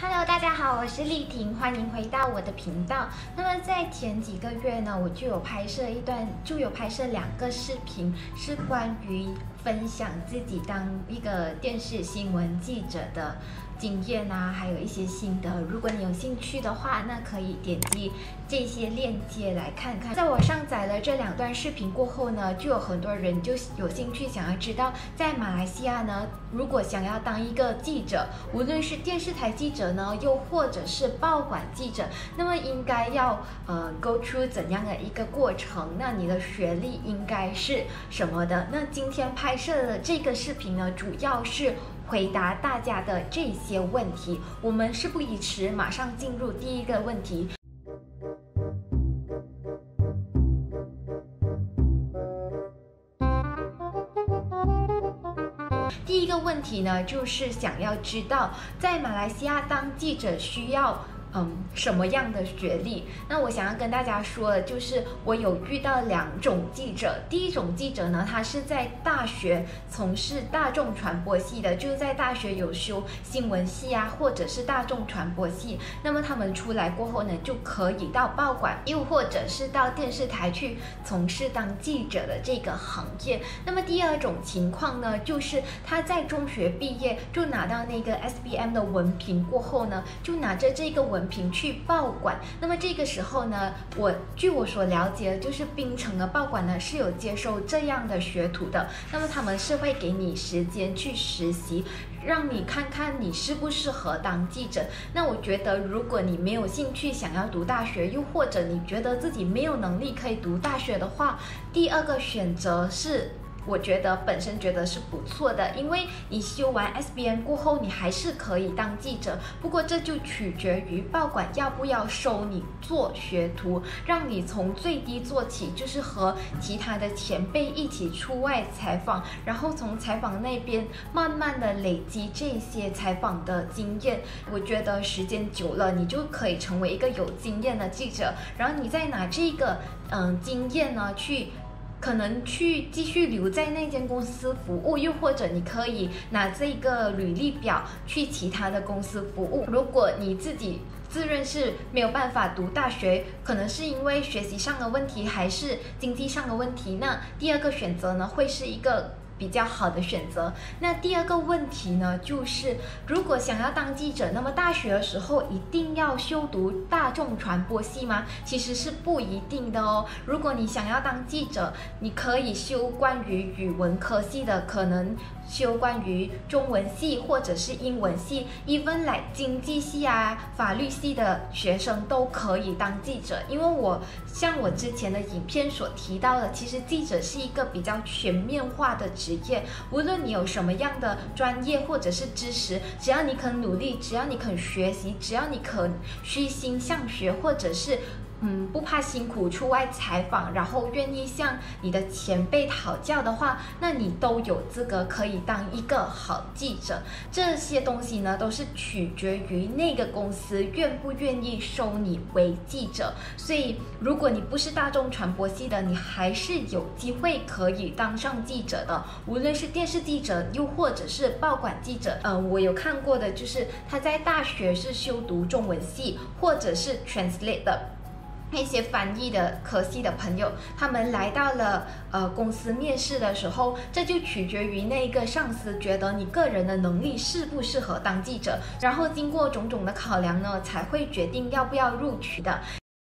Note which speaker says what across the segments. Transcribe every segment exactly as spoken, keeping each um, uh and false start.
Speaker 1: Hello， 大家好，我是丽婷，欢迎回到我的频道。那么在前几个月呢，我就有拍摄一段，就有拍摄两个视频，是关于分享自己当一个电视新闻记者的经验啊，还有一些心得。如果你有兴趣的话，那可以点击这些链接来看看。在我上载了这两段视频过后呢，就有很多人就有兴趣想要知道，在马来西亚呢，如果想要当一个记者，无论是电视台记者呢，又或者是报馆记者，那么应该要呃 go through 怎样的一个过程？那你的学历应该是什么的？那今天拍摄的这个视频呢，主要是回答大家的这些问题。我们事不宜迟，马上进入第一个问题。第一个问题呢，就是想要知道，在马来西亚当记者需要嗯，什么样的学历？那我想要跟大家说的就是，我有遇到两种记者。第一种记者呢，他是在大学从事大众传播系的，就是在大学有修新闻系啊，或者是大众传播系。那么他们出来过后呢，就可以到报馆，又或者是到电视台去从事当记者的这个行业。那么第二种情况呢，就是他在中学毕业就拿到那个 S B M 的文凭过后呢，就拿着这个文凭去报馆。那么这个时候呢，我据我所了解，就是槟城的报馆呢是有接受这样的学徒的。那么他们是会给你时间去实习，让你看看你适不适合当记者。那我觉得，如果你没有兴趣想要读大学，又或者你觉得自己没有能力可以读大学的话，第二个选择是我觉得本身觉得是不错的，因为你修完 S B M 过后，你还是可以当记者。不过这就取决于报馆要不要收你做学徒，让你从最低做起，就是和其他的前辈一起出外采访，然后从采访那边慢慢的累积这些采访的经验。我觉得时间久了，你就可以成为一个有经验的记者，然后你再拿这个嗯经验呢去。可能去继续留在那间公司服务，又或者你可以拿这个履历表去其他的公司服务。如果你自己自认是没有办法读大学，可能是因为学习上的问题，还是经济上的问题，那第二个选择呢，会是一个比较好的选择。那第二个问题呢，就是如果想要当记者，那么大学的时候一定要修读大众传播系吗？其实是不一定的哦。如果你想要当记者，你可以修关于语文科系的，可能修关于中文系或者是英文系 even like 经济系啊、法律系的学生都可以当记者。因为我像我之前的影片所提到的，其实记者是一个比较全面化的职业，无论你有什么样的专业或者是知识，只要你肯努力，只要你肯学习，只要你肯虚心向学，或者是嗯，不怕辛苦出外采访，然后愿意向你的前辈讨教的话，那你都有资格可以当一个好记者。这些东西呢，都是取决于那个公司愿不愿意收你为记者。所以，如果你不是大众传播系的，你还是有机会可以当上记者的。无论是电视记者，又或者是报馆记者。呃，我有看过的就是他在大学是修读中文系，或者是 translate 的。那些翻译的科系的朋友，他们来到了呃公司面试的时候，这就取决于那个上司觉得你个人的能力适不适合当记者，然后经过种种的考量呢，才会决定要不要录取的。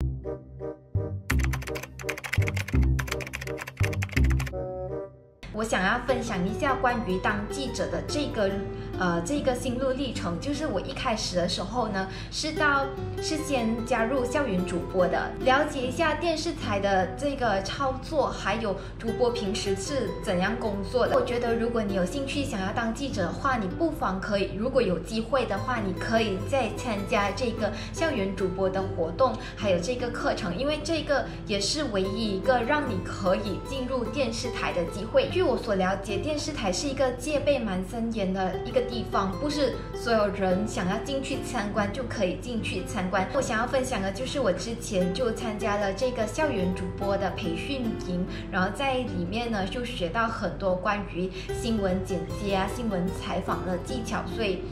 Speaker 1: 我想要分享一下关于当记者的这个呃这个心路历程，就是我一开始的时候呢，是到是先加入校园主播的，了解一下电视台的这个操作，还有主播平时是怎样工作的。我觉得如果你有兴趣想要当记者的话，你不妨可以，如果有机会的话，你可以再参加这个校园主播的活动，还有这个课程，因为这个也是唯一一个让你可以进入电视台的机会。据我所了解，电视台是一个戒备蛮森严的一个地方，不是所有人想要进去参观就可以进去参观。我想要分享的就是我之前就参加了这个校园主播的培训营，然后在里面呢就学到很多关于新闻剪接啊、新闻采访的技巧，所以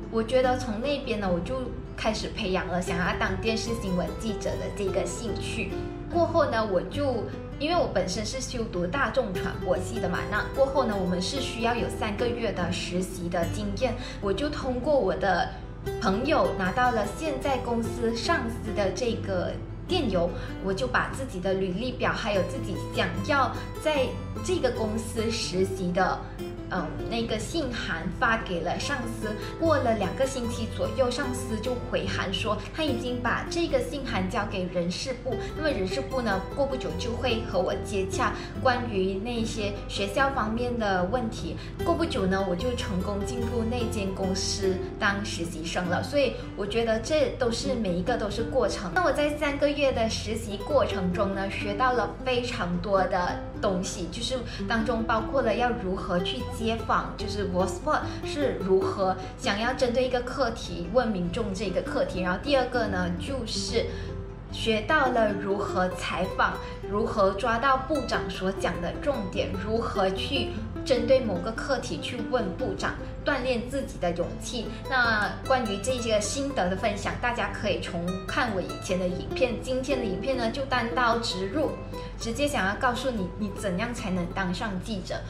Speaker 1: 我觉得从那边呢，我就开始培养了想要当电视新闻记者的这个兴趣。过后呢，我就因为我本身是修读大众传播系的嘛，那过后呢，我们是需要有三个月的实习的经验，我就通过我的朋友拿到了现在公司上司的这个电邮，我就把自己的履历表还有自己想要在这个公司实习的嗯，那个信函发给了上司。过了两个星期左右，上司就回函说他已经把这个信函交给人事部，那么人事部呢，过不久就会和我接洽关于那些学校方面的问题。过不久呢，我就成功进入那间公司当实习生了。所以我觉得这都是每一个都是过程。那我在三个月的实习过程中呢，学到了非常多的东西，就是当中包括了要如何去街访，就是 Voxpop 是如何想要针对一个课题问民众这个课题。然后第二个呢，就是学到了如何采访，如何抓到部长所讲的重点，如何去针对某个课题去问部长，锻炼自己的勇气。那关于这些心得的分享，大家可以重看我以前的影片。今天的影片呢，就单刀直入，直接想要告诉你，你怎样才能当上记者。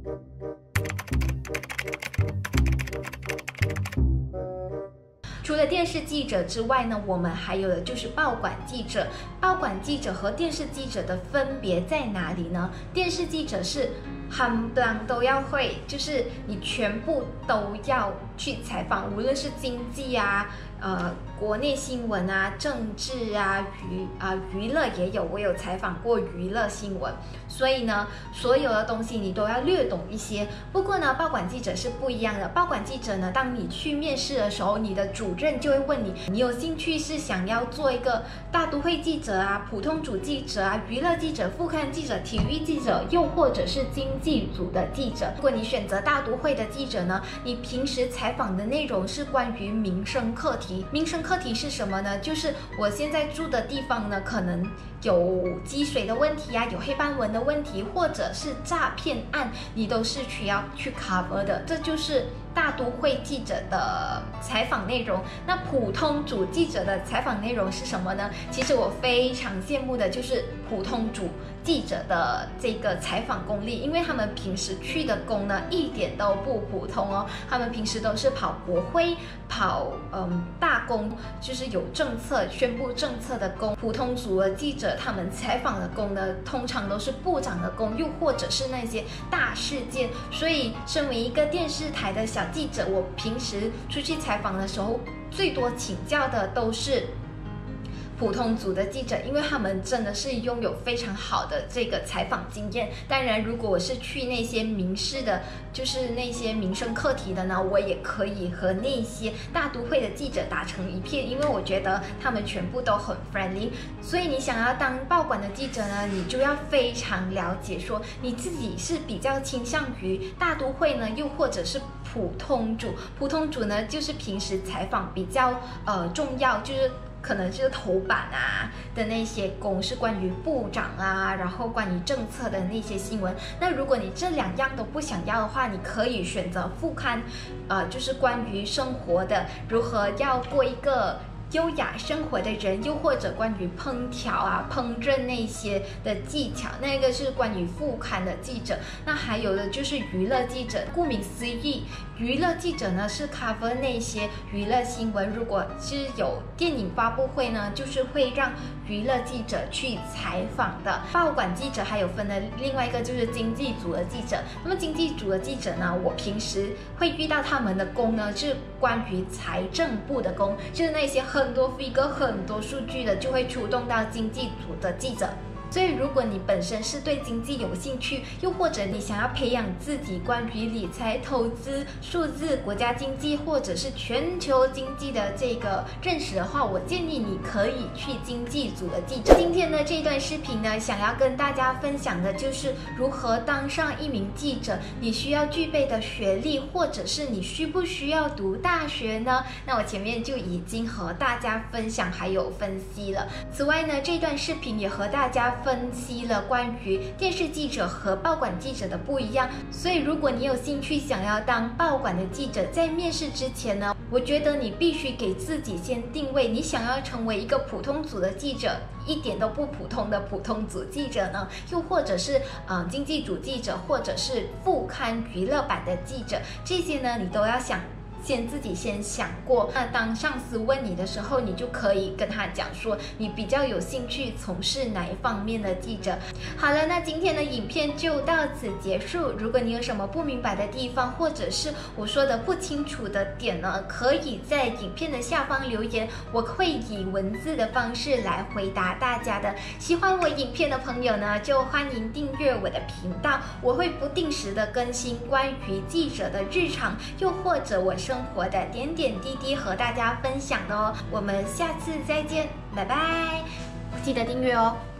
Speaker 1: 除了电视记者之外呢，我们还有的就是报馆记者。报馆记者和电视记者的分别在哪里呢？电视记者是冚唪唥都要會，就是你全部都要去採訪，無論是經濟啊、呃國內新聞啊、政治啊、娛啊娛樂也有，我有採訪過娛樂新聞，所以呢，所有的東西你都要略懂一些。不過呢，報館記者是不一樣的。報館記者呢，當你去面試的時候，你的主任就會問你，你有興趣是想要做一個大都會記者啊、普通組記者啊、娛樂記者、副刊記者、體育記者，又或者是經濟組的記者。如果你選擇大都會的記者呢，你平時採訪的內容是關於民生課題。民生課題是什麼呢？就是我現在住的地方呢，可能有積水的問題啊，有黑斑紋的問題，或者是詐騙案，你都是需要去 cover 的。這就是大都會記者的採訪內容。那普通組記者的採訪內容是什麼呢？其實我非常羨慕的就是普通組記者的這個採訪功力，因為他們平時去的工呢，一點都不普通哦。他們平時都是跑國會、跑嗯大工，就是有政策宣布政策的工。普通組的記者他們採訪的工呢，通常都是部長的工，又或者是那些大事件。所以身為一個電視台的小記者，我平時出去採訪的時候，最多請教的都是普通組的記者，因為他們真的是擁有非常好的這個採訪經驗。當然，如果我是去那些民事的，就是那些民生課題的呢，我也可以和那些大都會的記者打成一片，因為我覺得他們全部都很 friendly。所以你想要當報館的記者呢，你就要非常了解說你自己是比較傾向於大都會呢，又或者是普通組。普通組呢，就是平時採訪比較呃重要，就是可能是頭版啊的那些工，是關於部長啊，然後關於政策的那些新聞。那如果你這兩樣都不想要的話，你可以選擇副刊，呃，就是關於生活的，如何要過一個優雅生活的人，又或者關於烹調啊、烹飪那些的技巧，那個是關於副刊的記者。那還有的就是娛樂記者，顧名思義，娛樂記者呢是 cover 那些娛樂新聞。如果是有電影發布會呢，就是會讓娛樂記者去採訪的。報館記者還有分的另外一個就是經濟組的記者。那麼經濟組的記者呢，我平時會遇到他們的工呢，是關於財政部的工，就是那些很多 figure 很多數據的，就會出動到經濟組的記者。所以如果你本身是對經濟有興趣，又或者你想要培養自己關於理財、投資、數字、國家經濟或者是全球經濟的這個認識的話，我建議你可以去經濟組的記者。今天呢這段視頻呢，想要跟大家分享的就是如何當上一名記者，你需要具備的學歷，或者是你需不需要讀大學呢？那我前面就已經和大家分享還有分析了。此外呢，這段視頻也和大家分析了關於電視記者和報館記者的不一樣，所以如果你有興趣想要當報館的記者，在面試之前呢， 我觉得你必须给自己先定位，你想要成为一个普通组的记者，一点都不普通的普通组记者呢，又或者是呃经济组记者，或者是副刊娱乐版的记者，这些呢你都要想。先自己先想过，那当上司问你的时候，你就可以跟他讲说你比较有兴趣从事哪一方面的记者。好了，那今天的影片就到此结束。如果你有什么不明白的地方，或者是我说的不清楚的点呢，可以在影片的下方留言，我会以文字的方式来回答大家的。喜欢我影片的朋友呢，就欢迎订阅我的频道，我会不定时的更新关于记者的日常，又或者我生活的点点滴滴和大家分享的哦。我们下次再见，拜拜，记得订阅哦。